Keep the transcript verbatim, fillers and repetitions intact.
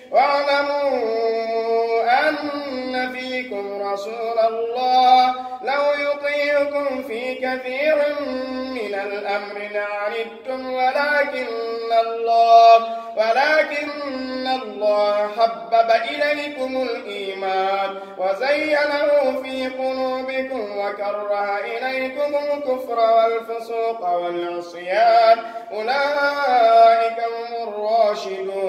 واعلموا أن فيكم رسول الله لو يطيعكم في كثير من الأمر لعنتم ولكن الله ولكن الله حبب إليكم الإيمان وزينه في قلوبكم وكره إليكم الكفر والفسوق والعصيان أولئك هم الراشدون.